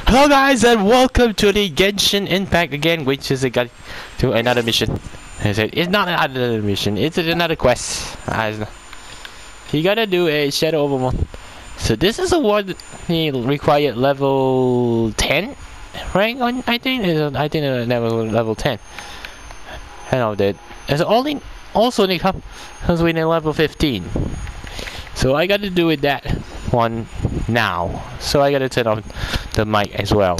Hello guys and welcome to the Genshin Impact again, which is got to another mission. It's not another mission, it's another quest. You gotta do a Shadow Overmoon. So this is a one required level 10 rank on, I think level 10. I know that. It's only also need come because we're in level 15. So I gotta do it that one now. So I gotta turn on the mic as well.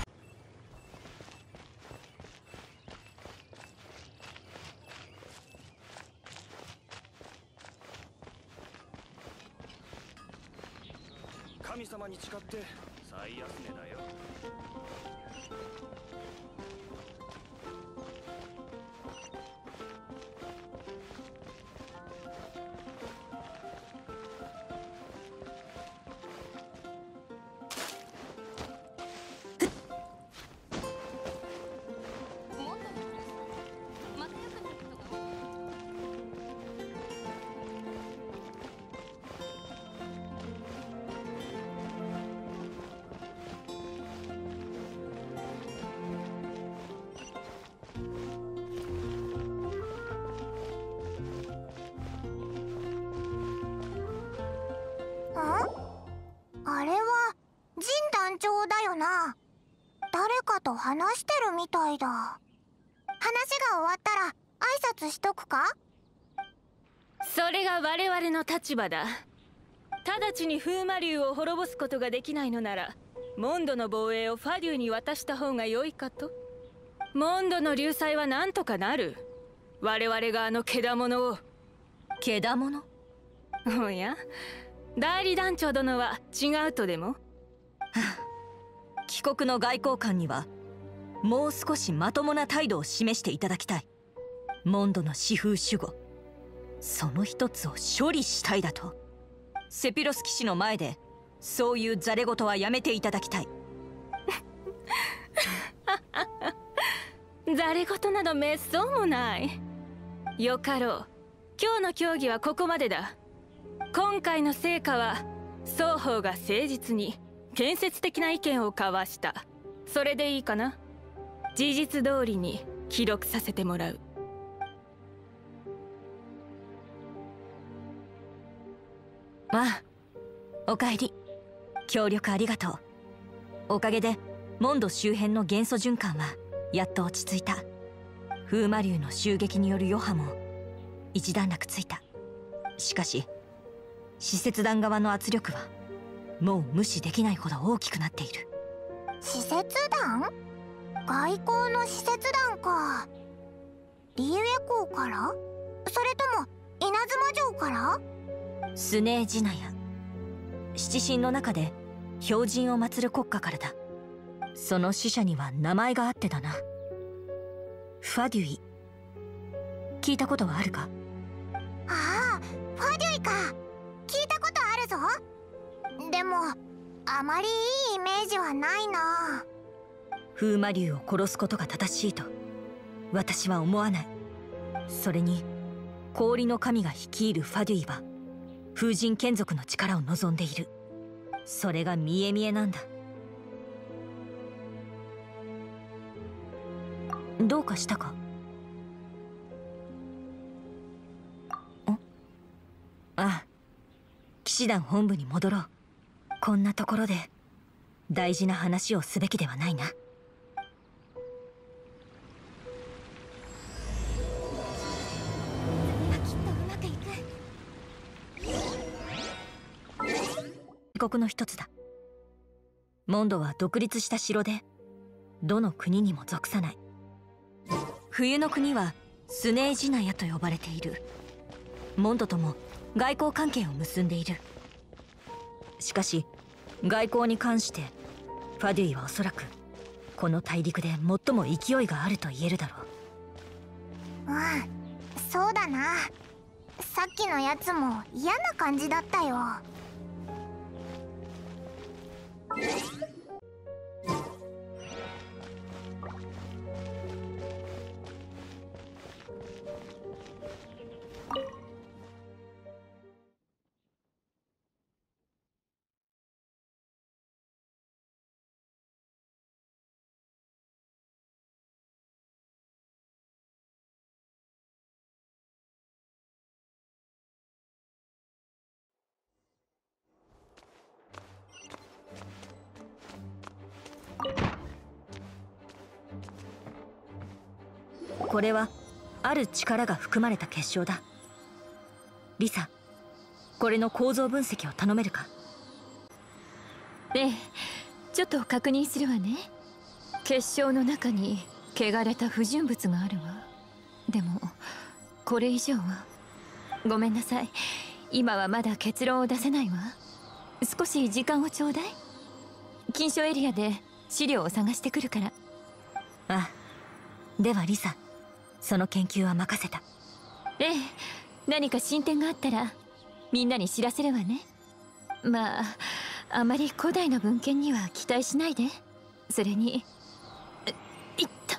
あれはジン団長だよな。誰かと話してるみたいだ。話が終わったら挨拶しとくか？ それが我々の立場だ。直ちに風魔竜を滅ぼすことができないのなら、モンドの防衛をファデューに渡した方が良いかと。モンドの流祭は何とかなる。我々があのけだものを。 けだもの？ おや、代理団長殿は違うとでも？ 帰国の外交官にはもう少しまともな態度を示していただきたい。モンドの私風守護、その一つを処理したいだと。セピロス騎士の前でそういうざれ言はやめていただきたい。 ざれ言などめっそうもない。よかろう。今日の協議はここまでだ。今回の成果は双方が誠実に建設的な意見を交わした。それでいいかな。事実通りに記録させてもらう。 まあ、おかえり。協力ありがとう。おかげでモンド周辺の元素循環はやっと落ち着いた。風魔竜の襲撃による余波も一段落ついた。しかし使節団側の圧力はもう無視できないほど大きくなっている。 使節団？外交の使節団か。リエウェ港から？それとも稲妻城から？ スネージナヤ、七神の中で標神を祀る国家からだ。その使者には名前があってだな。ファデュイ、聞いたことはあるか？ ああ、ファデュイか。聞いたことあるぞ。でもあまりいいイメージはないな。 風魔竜を殺すことが正しいと私は思わない。それに氷の神が率いるファデュイは風神眷属の力を望んでいる。それが見え見えなんだ。どうかしたか？ああ、騎士団本部に戻ろう。こんなところで大事な話をすべきではないな。異国の一つだ。モンドは独立した城でどの国にも属さない。冬の国はスネージナヤと呼ばれている。モンドとも外交関係を結んでいる。しかし外交に関してファデュイはおそらくこの大陸で最も勢いがあると言えるだろう。うん、そうだな。さっきのやつも嫌な感じだったよ。 これはある力が含まれた結晶だ。リサ、これの構造分析を頼めるか？ ええ、ちょっと確認するわね。結晶の中に汚れた不純物があるわ。でもこれ以上は。ごめんなさい、今はまだ結論を出せないわ。少し時間をちょうだい。禁書エリアで資料を探してくるから。 ああ、ではリサ、その研究は任せた。 ええ、何か進展があったらみんなに知らせるわね。まああまり古代の文献には期待しないで。それにいった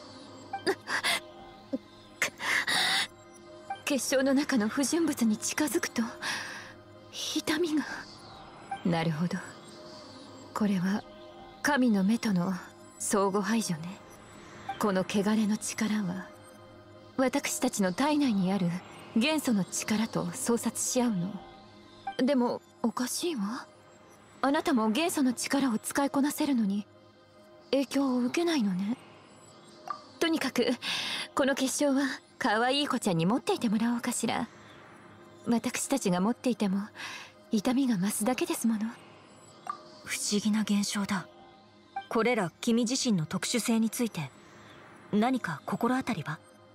結晶の中の不純物に近づくと痛みが。なるほど、これは神の目との相互排除ね。この汚れの力は私たちの体内にある元素の力と相殺し合うの。でもおかしいわ。あなたも元素の力を使いこなせるのに影響を受けないのね。とにかくこの結晶は可愛い子ちゃんに持っていてもらおうかしら。私たちが持っていても痛みが増すだけですもの。 不思議な現象だ。これら君自身の特殊性について何か心当たりは？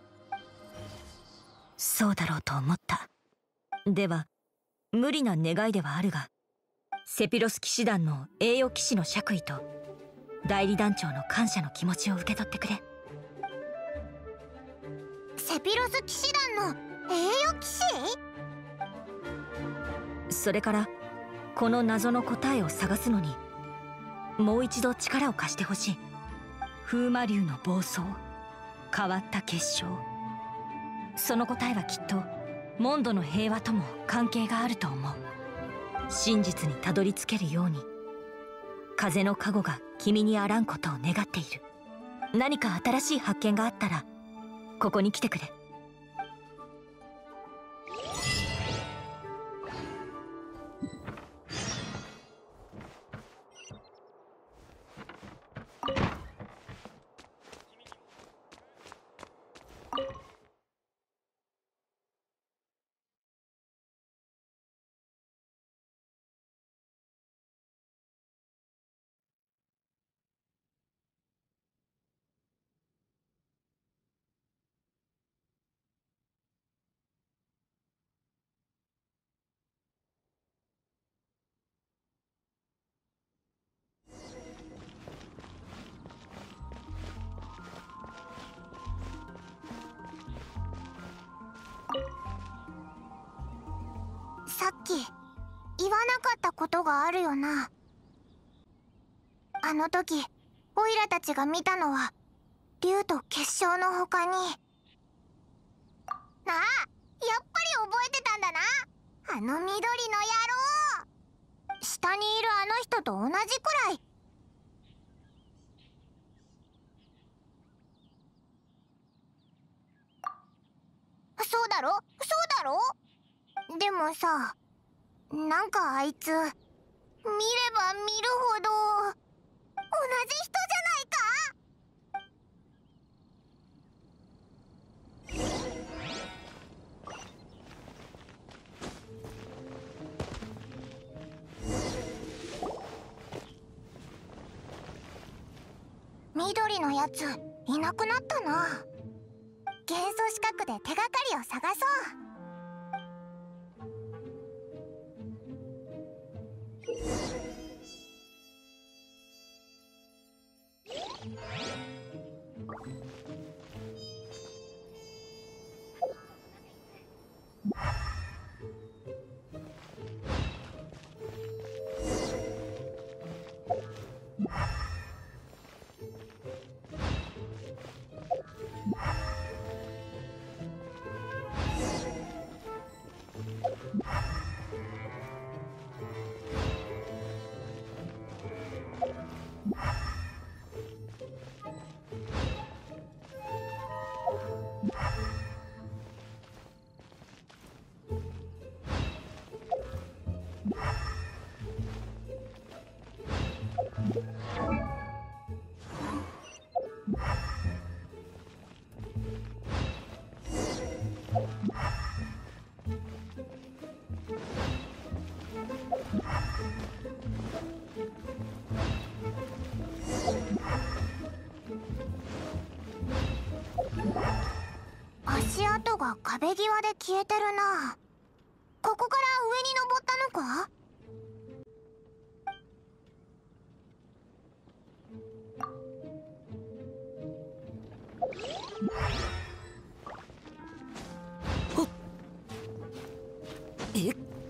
そうだろうと思った。では無理な願いではあるが、セピロス騎士団の栄誉騎士の爵位と代理団長の感謝の気持ちを受け取ってくれ。 セピロス騎士団の栄誉騎士？ それからこの謎の答えを探すのにもう一度力を貸してほしい。風魔竜の暴走、変わった結晶、その答えはきっとモンドの平和とも関係があると思う。真実にたどり着けるように風の加護が君にあらんことを願っている。何か新しい発見があったらここに来てくれ。 さっき言わなかったことがあるよな。あの時オイラたちが見たのは竜と結晶の他に。ああ、やっぱり覚えてたんだな、あの緑の野郎。下にいるあの人と同じくらい。そうだろそうだろ。でもさ、なんかあいつ見れば見るほど同じ人じゃないか。緑のやついなくなったな。元素視覚で手がかりを探そう。 が壁際で消えてるな。ここから上に登ったのか？ えっ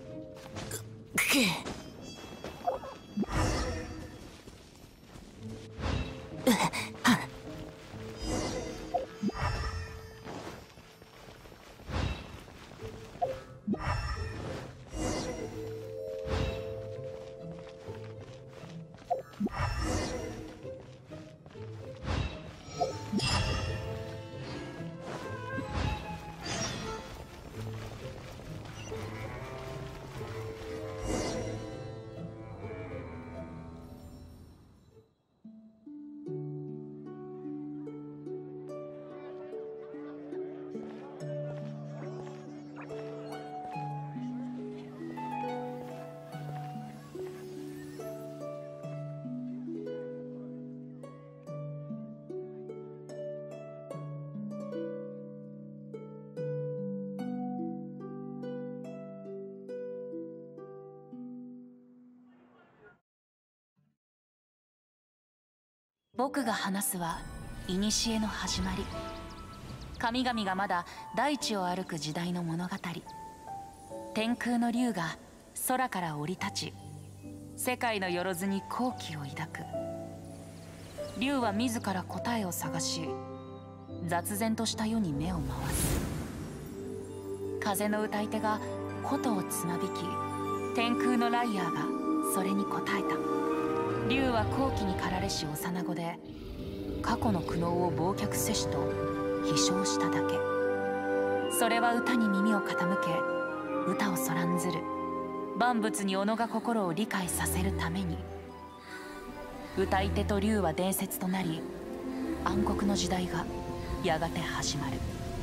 僕が話すは古の始まり。神々がまだ大地を歩く時代の物語。天空の竜が空から降り立ち、世界のよろずに好奇を抱く。竜は自ら答えを探し、雑然とした世に目を回す。風の歌い手が琴をつまびき、天空のライアーがそれに応えた。竜は好奇に駆られし幼子で、過去の苦悩を忘却せしと飛翔しただけ。それは歌に耳を傾け、歌をそらんずる万物に己が心を理解させるために。歌い手と竜は伝説となり、暗黒の時代がやがて始まる。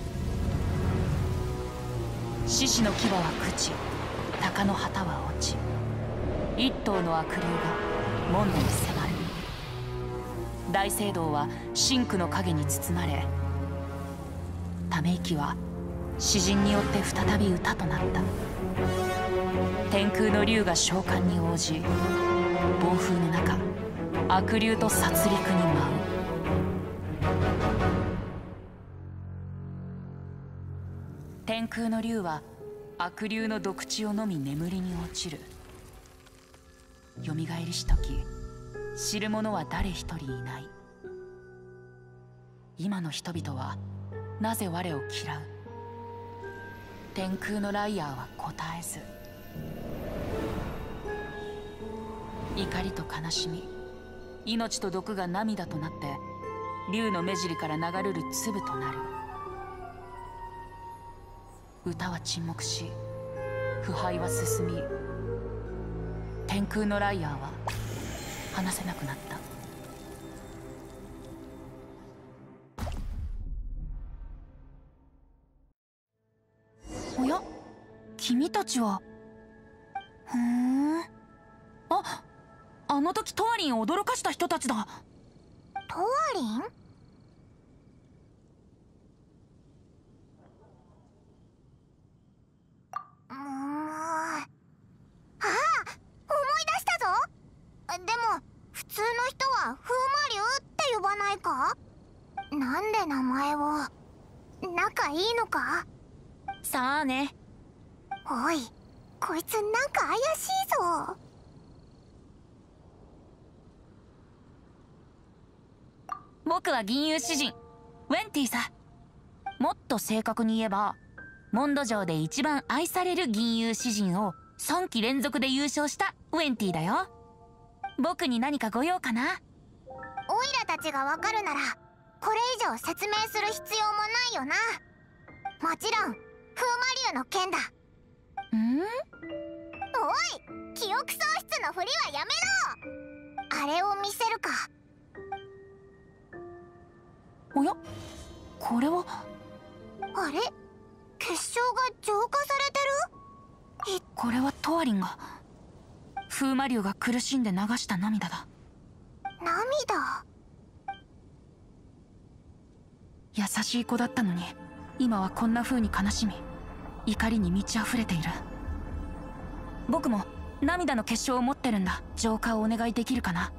獅子の牙は朽ち、鷹の旗は落ち、一頭の悪竜が門戸に迫る。大聖堂は真紅の影に包まれ、ため息は詩人によって再び歌となった。天空の竜が召喚に応じ、暴風の中悪竜と殺戮に舞う。天空の竜は悪竜の毒血を飲み眠りに落ちる。よみがえりし時、知る者は誰一人いない。今の人々はなぜ我を嫌う？天空のライアーは答えず。怒りと悲しみ、命と毒が涙となって竜の目尻から流れる粒となる。歌は沈黙し、腐敗は進み、天空のライアーは話せなくなった。おや、君たちは。ふーん。あの時トワリンを驚かした人たちだ。 トワリン？あ、思い出したぞ。でも普通の人は風魔竜って呼ばないか？なんで名前を。仲いいのか？ さあね。 おい、こいつなんか怪しいぞ。 僕は銀融詩人ウェンティさ。もっと正確に言えば、モンド上で一番愛される銀融詩人を3期連続で優勝したウェンティだよ。僕に何かご用かな？ オイラたちがわかるならこれ以上説明する必要もないよな。もちろん風魔竜の件だ。おい、記憶喪失のふりはやめろ。あれを見せるか。 おや、これは。 あれ、結晶が浄化されてる？ これはトワリンが、風魔竜が苦しんで流した涙だ。 涙？ 優しい子だったのに今はこんな風に悲しみ怒りに満ち溢れている。僕も涙の結晶を持ってるんだ。浄化をお願いできるかな。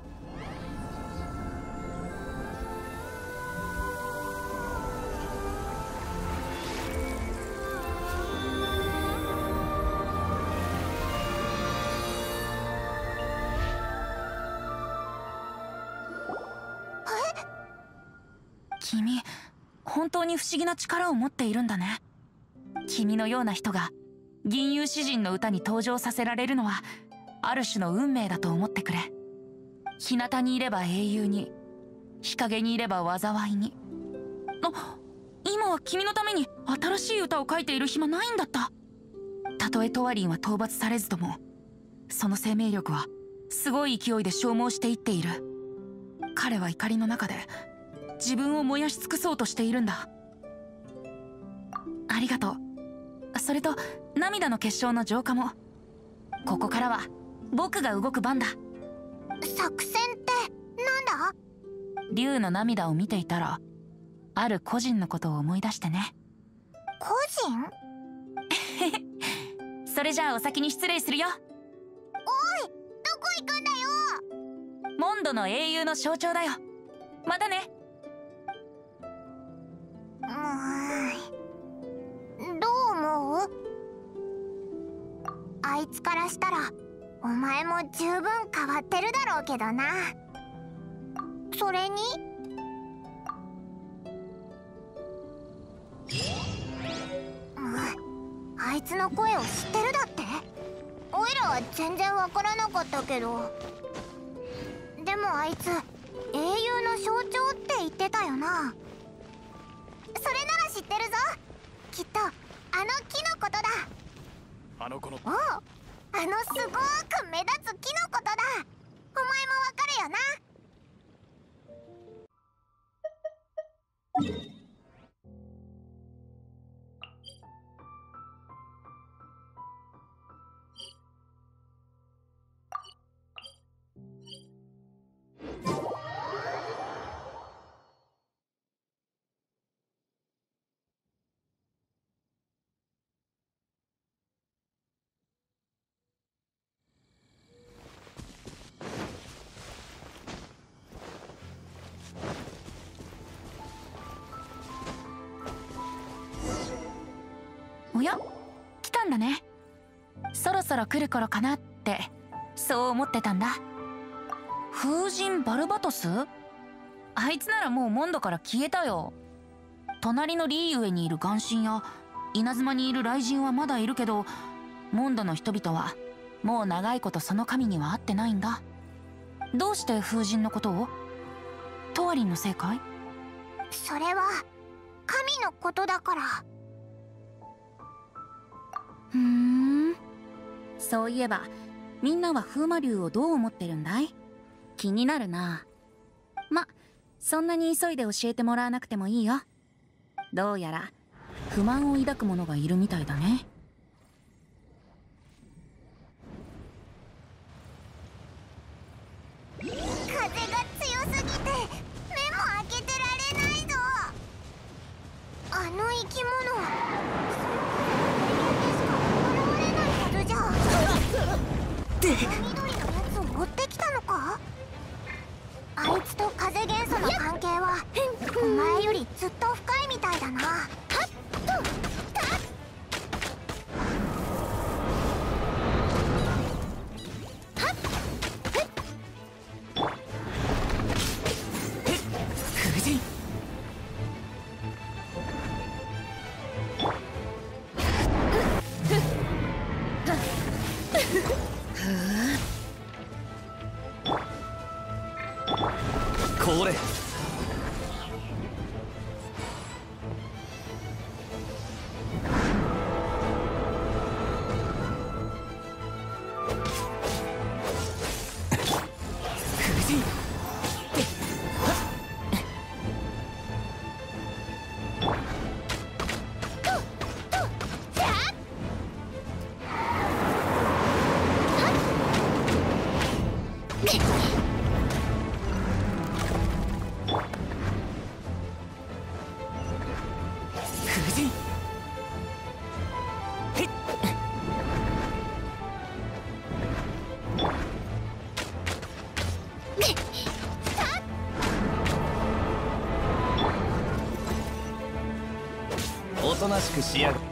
君、本当に不思議な力を持っているんだね。君のような人が銀融詩人の歌に登場させられるのはある種の運命だと思ってくれ。日向にいれば英雄に、日陰にいれば災いに。今は君のために新しい歌を書いている暇ないんだった。たとえトワリンは討伐されずとも、その生命力はすごい勢いで消耗していっている。彼は怒りの中で自分を燃やし尽くそうとしているんだ。ありがとう。それと涙の結晶の浄化も。ここからは僕が動く番だ。 作戦ってなんだ？ 竜の涙を見ていたら、ある個人のことを思い出してね。 個人？ それじゃあお先に失礼するよ。 おい、どこ行くんだよ。 モンドの英雄の象徴だよ。またね。 どう思う？あいつからしたらお前も十分変わってるだろうけどな。それにあいつの声を知ってるだって？おいらは全然わからなかったけど。でもあいつ英雄の象徴って言ってたよな。それなら知ってるぞ。きっとあの木のことだ。 あの子の。 おう、あのすごーく目立つ木のことだ。お前もわかるよな。 おや、来たんだね。そろそろ来る頃かなって、そう思ってたんだ。風神バルバトス？あいつならもうモンドから消えたよ。隣のリーウェにいる眼神や稲妻にいる雷神はまだいるけど、モンドの人々はもう長いことその神には会ってないんだ。どうして風神のことを？トワリンのせいかい？ それは神のことだから。 そういえばみんなは風魔竜をどう思ってるんだい？気になるな。ま、そんなに急いで教えてもらわなくてもいいよ。どうやら不満を抱く者がいるみたいだね。 風が強すぎて目も開けてられないぞ。あの生き物緑のやつを追ってきたのか？あいつと風元素の関係はお前よりずっと深いみたいだな。 これとなしくしやがる。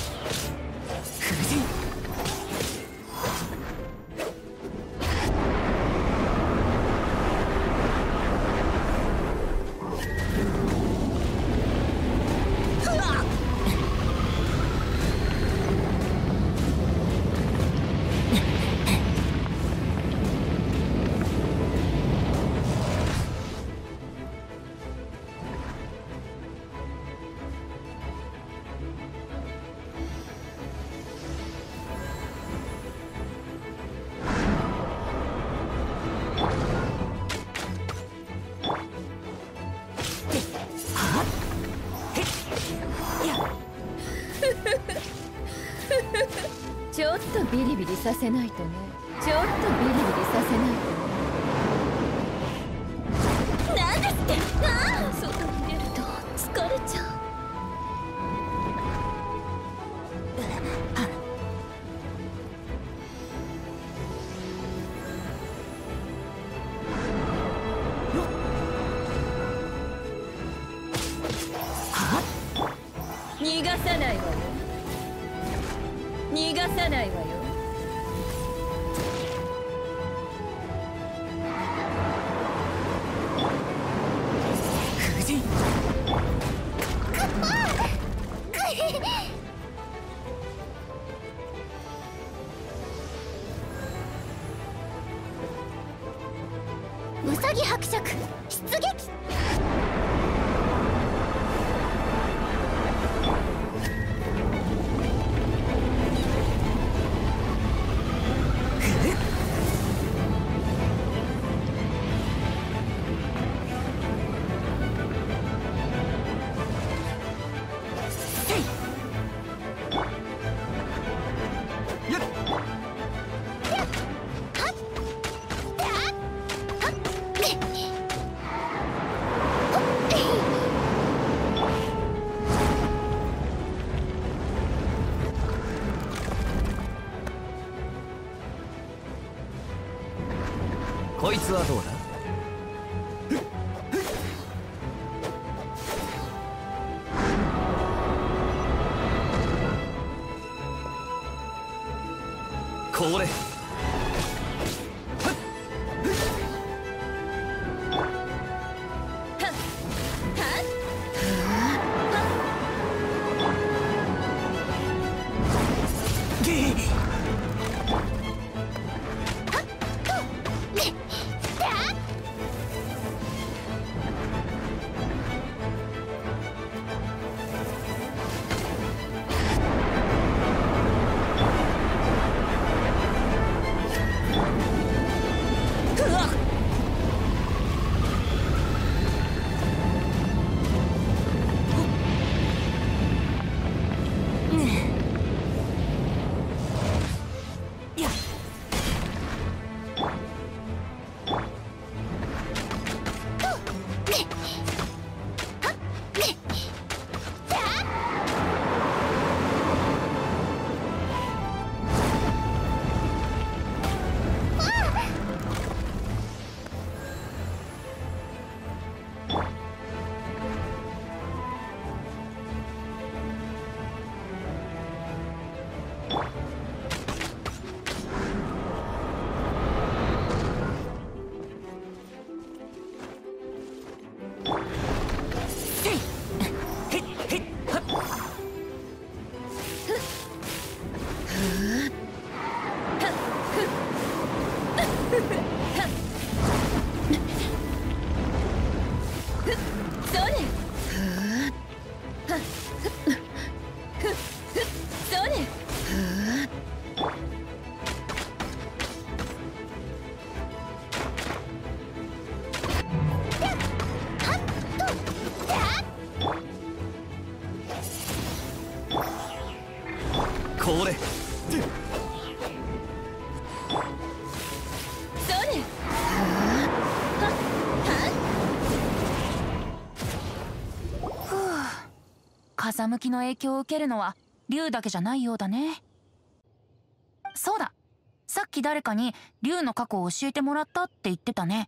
ちょっとビリビリさせないとね。ちょっとビリビリさせないとね。なんですって。ああ、外に出ると疲れちゃう。逃がさないわよ。逃がさないわよ。 ウサギ伯爵出撃。 こいつはどうだ。これこれ風向きの影響を受けるのは竜だけじゃないようだね。そうだ、さっき誰かに竜の過去を教えてもらったって言ってたね。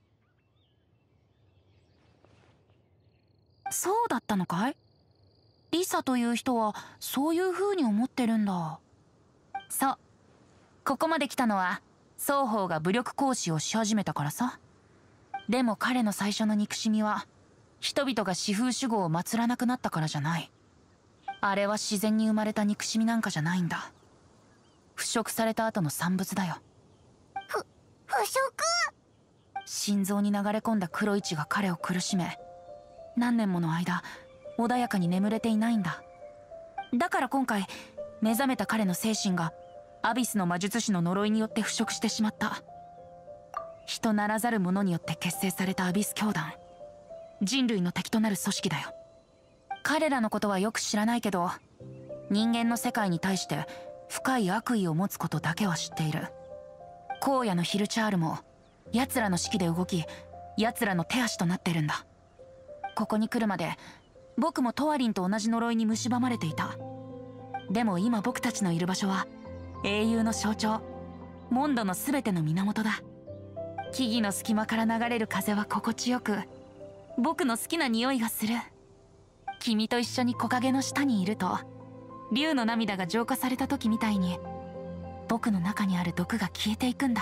そうだったのかい？ リサという人はそういう風に思ってるんだ。そう。ここまで来たのは双方が武力行使をし始めたからさ。でも彼の最初の憎しみは人々が四風守護を祀らなくなったからじゃない。あれは自然に生まれた憎しみなんかじゃないんだ。腐食された後の産物だよ。 腐食？ 心臓に流れ込んだ黒い血が彼を苦しめ、何年もの間穏やかに眠れていないんだ。だから今回目覚めた彼の精神がアビスの魔術師の呪いによって腐食してしまった。人ならざる者によって結成されたアビス教団、人類の敵となる組織だよ。彼らのことはよく知らないけど、人間の世界に対して深い悪意を持つことだけは知っている。荒野のヒルチャールも奴らの指揮で動き、奴らの手足となってるんだ。ここに来るまで僕もトワリンと同じ呪いに蝕まれていた。でも今僕たちのいる場所は英雄の象徴、モンドの全ての源だ。木々の隙間から流れる風は心地よく、僕の好きな匂いがする。君と一緒に木陰の下にいると、竜の涙が浄化された時みたいに僕の中にある毒が消えていくんだ。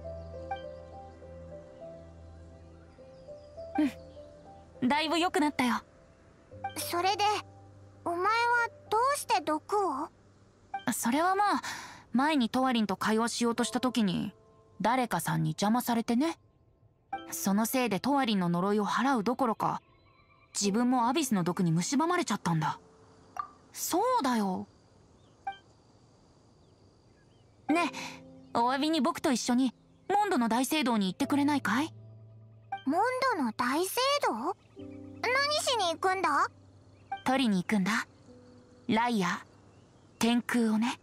うん、だいぶ良くなったよ。 それでお前はどうして毒を？ それはまあ、前にトワリンと会話しようとした時に誰かさんに邪魔されてね。そのせいでトワリンの呪いを払うどころか、自分もアビスの毒に蝕まれちゃったんだ。そうだよ。ねえ、お詫びに僕と一緒にモンドの大聖堂に行ってくれないかい？ モンドの大聖堂？何しに行くんだ？ 取りに行くんだ。ライア、天空をね。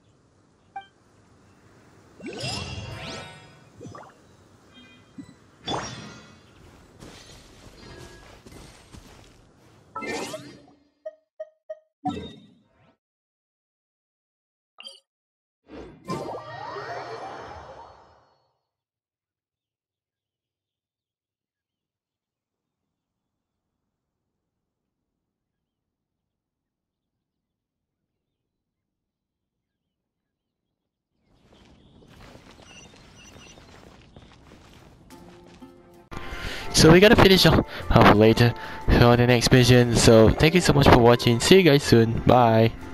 So we gotta finish off later for the next mission. So thank you so much for watching. See you guys soon. Bye.